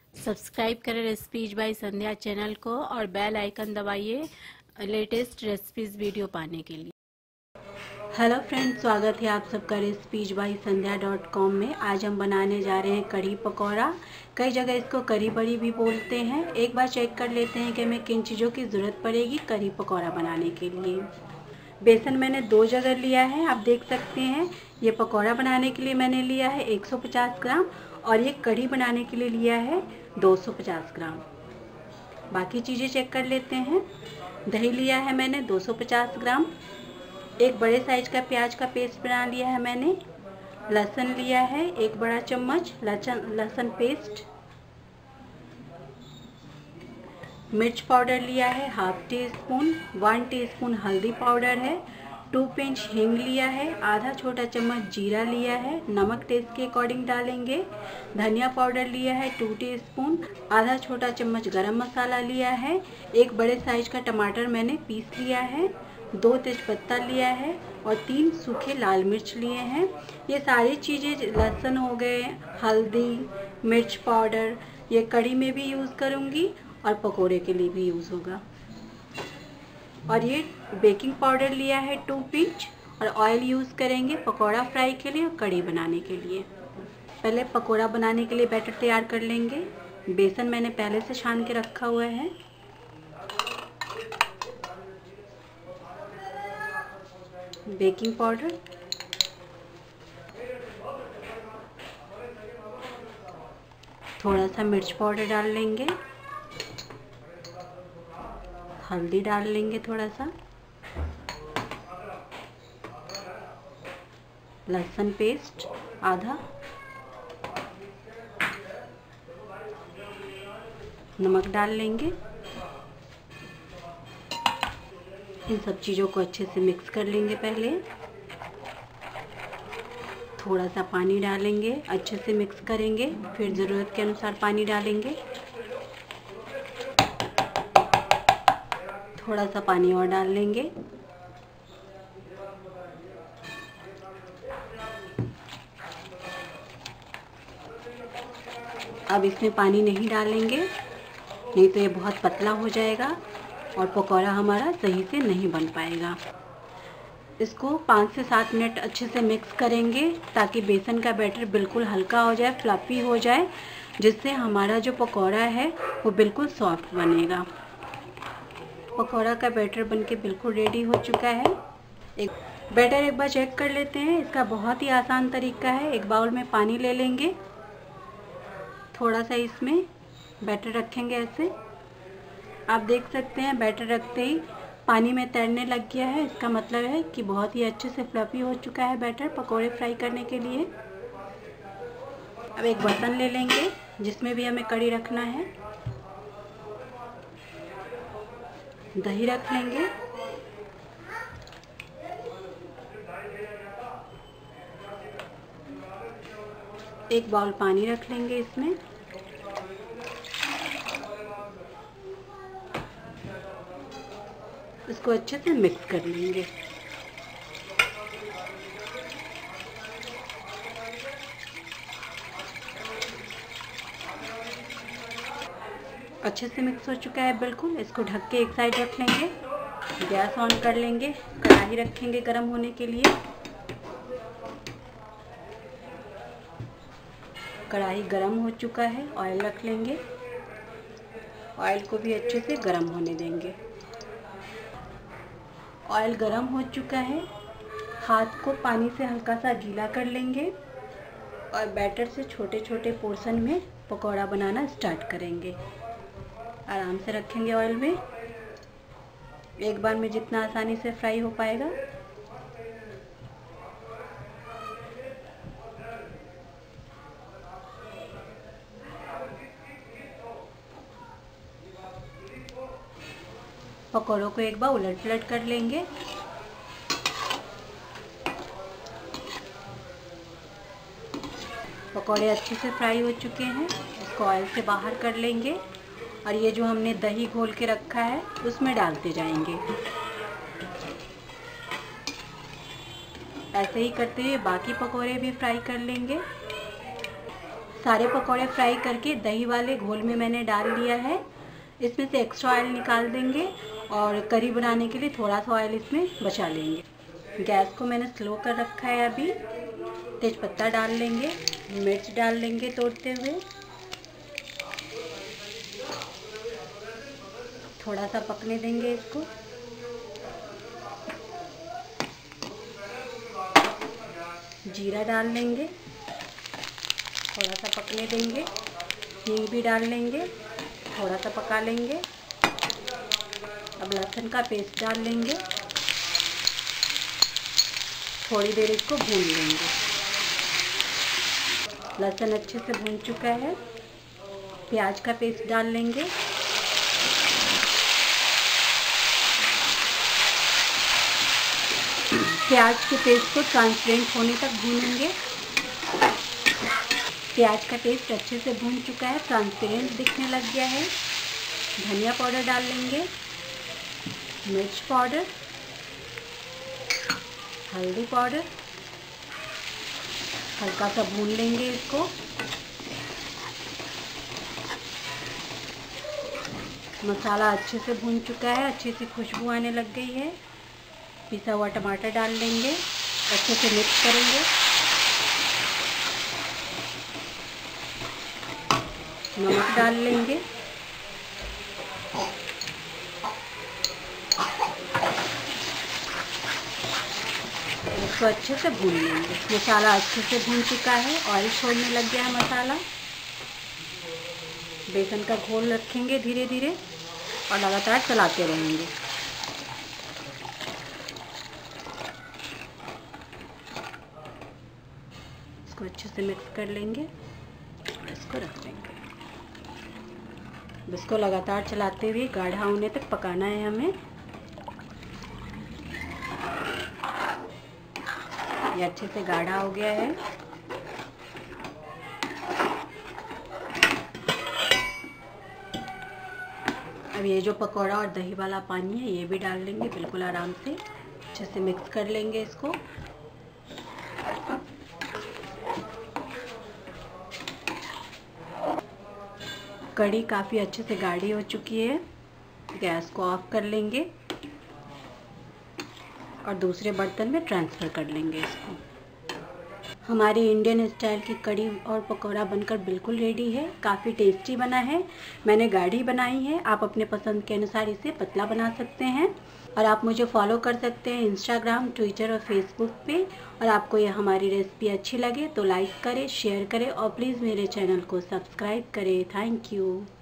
Subscribe करें recipes bye संध्या channel को और बेल आइकन दबाइए लेटेस्ट रेसिपीज वीडियो पाने के लिए। हेलो फ्रेंड्स, स्वागत है आप सबका रेसिपीज बाय संध्या.com में। आज हम बनाने जा रहे हैं कढ़ी पकौड़ा। कई जगह इसको कढ़ी बड़ी भी बोलते हैं। एक बार चेक कर लेते हैं कि हमें किन चीज़ों की ज़रूरत पड़ेगी कढ़ी पकौड़ा बनाने के लिए। बेसन मैंने 2 जगह लिया है, आप देख सकते हैं। ये पकौड़ा बनाने के लिए मैंने लिया है 150 ग्राम और ये कढ़ी बनाने के लिए लिया है 250 ग्राम। बाकी चीज़ें चेक कर लेते हैं। दही लिया है मैंने 250 ग्राम। एक बड़े साइज का प्याज का पेस्ट बना लिया है मैंने। लहसुन लिया है 1 बड़ा चम्मच लहसुन पेस्ट। मिर्च पाउडर लिया है हाफ टी स्पून। 1 टीस्पून हल्दी पाउडर है। 2 पिंच हींग लिया है। आधा छोटा चम्मच जीरा लिया है। नमक टेस्ट के अकॉर्डिंग डालेंगे। धनिया पाउडर लिया है 2 टीस्पून। आधा छोटा चम्मच गरम मसाला लिया है। एक बड़े साइज का टमाटर मैंने पीस लिया है। 2 तेजपत्ता लिया है और 3 सूखे लाल मिर्च लिए हैं। ये सारी चीज़ें, लहसुन हो गए, हल्दी, मिर्च पाउडर, ये कढ़ी में भी यूज़ करूँगी और पकोड़े के लिए भी यूज़ होगा। और ये बेकिंग पाउडर लिया है 2 पिंच और ऑयल यूज़ करेंगे पकोड़ा फ्राई के लिए और कढ़ी बनाने के लिए। पहले पकोड़ा बनाने के लिए बैटर तैयार कर लेंगे। बेसन मैंने पहले से छान के रखा हुआ है। बेकिंग पाउडर, थोड़ा सा मिर्च पाउडर डाल लेंगे। हल्दी डाल लेंगे थोड़ा सा। लहसुन पेस्ट आधा। नमक डाल लेंगे। इन सब चीज़ों को अच्छे से मिक्स कर लेंगे। पहले थोड़ा सा पानी डालेंगे, अच्छे से मिक्स करेंगे, फिर ज़रूरत के अनुसार पानी डालेंगे। थोड़ा सा पानी और डाल लेंगे। अब इसमें पानी नहीं डालेंगे, नहीं तो ये बहुत पतला हो जाएगा और पकौड़ा हमारा सही से नहीं बन पाएगा। इसको 5 से 7 मिनट अच्छे से मिक्स करेंगे ताकि बेसन का बैटर बिल्कुल हल्का हो जाए, फ्लफी हो जाए, जिससे हमारा जो पकौड़ा है वो बिल्कुल सॉफ्ट बनेगा। पकौड़ा का बैटर बनके बिल्कुल रेडी हो चुका है। बैटर एक बार चेक कर लेते हैं। इसका बहुत ही आसान तरीका है। एक बाउल में पानी ले लेंगे, थोड़ा सा इसमें बैटर रखेंगे ऐसे। आप देख सकते हैं बैटर रखते ही पानी में तैरने लग गया है। इसका मतलब है कि बहुत ही अच्छे से फ्लफी हो चुका है बैटर पकोड़े फ्राई करने के लिए। अब एक बर्तन ले लेंगे जिसमें भी हमें कढ़ी रखना है। दही रख लेंगे। एक बाउल पानी रख लेंगे इसमें। इसको अच्छे से मिक्स कर लेंगे। अच्छे से मिक्स हो चुका है बिल्कुल। इसको ढक के एक साइड रख लेंगे। गैस ऑन कर लेंगे। कढ़ाई रखेंगे गरम होने के लिए। कढ़ाई गरम हो चुका है। ऑयल रख लेंगे। ऑयल को भी अच्छे से गरम होने देंगे। ऑयल गरम हो चुका है। हाथ को पानी से हल्का सा गीला कर लेंगे और बैटर से छोटे छोटे पोर्शन में पकौड़ा बनाना स्टार्ट करेंगे। आराम से रखेंगे ऑयल में, एक बार में जितना आसानी से फ्राई हो पाएगा। पकौड़ों को एक बार उलट पलट कर लेंगे। पकौड़े अच्छे से फ्राई हो चुके हैं। इसको ऑयल से बाहर कर लेंगे और ये जो हमने दही घोल के रखा है उसमें डालते जाएंगे। ऐसे ही करते हुए बाकी पकौड़े भी फ्राई कर लेंगे। सारे पकौड़े फ्राई करके दही वाले घोल में मैंने डाल दिया है। इसमें से एक्स्ट्रा ऑयल निकाल देंगे और करी बनाने के लिए थोड़ा सा ऑयल इसमें बचा लेंगे। गैस को मैंने स्लो कर रखा है। अभी तेज़पत्ता डाल लेंगे, मिर्च डाल लेंगे तोड़ते हुए, थोड़ा सा पकने देंगे इसको। जीरा डाल लेंगे, थोड़ा सा पकने देंगे। हींग भी डाल लेंगे, थोड़ा सा पका लेंगे। अब लहसुन का पेस्ट डाल लेंगे, थोड़ी देर इसको भून लेंगे। लहसुन अच्छे से भून चुका है। प्याज का पेस्ट डाल लेंगे, प्याज के पेस्ट को ट्रांसपेरेंट होने तक भूनेंगे। प्याज का पेस्ट अच्छे से भून चुका है, ट्रांसपेरेंट दिखने लग गया है। धनिया पाउडर डाल लेंगे, मिर्च पाउडर, हल्दी पाउडर, हल्का सा भून लेंगे इसको। मसाला अच्छे से भून चुका है, अच्छी सी खुशबू आने लग गई है। पिसा हुआ टमाटर डाल लेंगे, अच्छे से मिक्स करेंगे। नमक डाल लेंगे, इसको अच्छे से भून लेंगे। मसाला अच्छे से भून चुका है, ऑयल छोड़ने लग गया है मसाला। बेसन का घोल रखेंगे धीरे धीरे और लगातार चलाते रहेंगे। इसको अच्छे से मिक्स कर लेंगे, इसको रख लेंगे। इसको लगातार चलाते हुए गाढ़ा होने तक पकाना है हमें। ये अच्छे से गाढ़ा हो गया है। अब ये जो पकौड़ा और दही वाला पानी है ये भी डाल लेंगे, बिल्कुल आराम से अच्छे से मिक्स कर लेंगे इसको। कढ़ी काफ़ी अच्छे से गाढ़ी हो चुकी है। गैस को ऑफ कर लेंगे और दूसरे बर्तन में ट्रांसफ़र कर लेंगे इसको। हमारी इंडियन स्टाइल की कढ़ी और पकौड़ा बनकर बिल्कुल रेडी है। काफ़ी टेस्टी बना है। मैंने गाढ़ी बनाई है, आप अपने पसंद के अनुसार इसे पतला बना सकते हैं। और आप मुझे फॉलो कर सकते हैं इंस्टाग्राम, ट्विटर और फेसबुक पे। और आपको यह हमारी रेसिपी अच्छी लगे तो लाइक करें, शेयर करें और प्लीज़ मेरे चैनल को सब्सक्राइब करें। Thank you.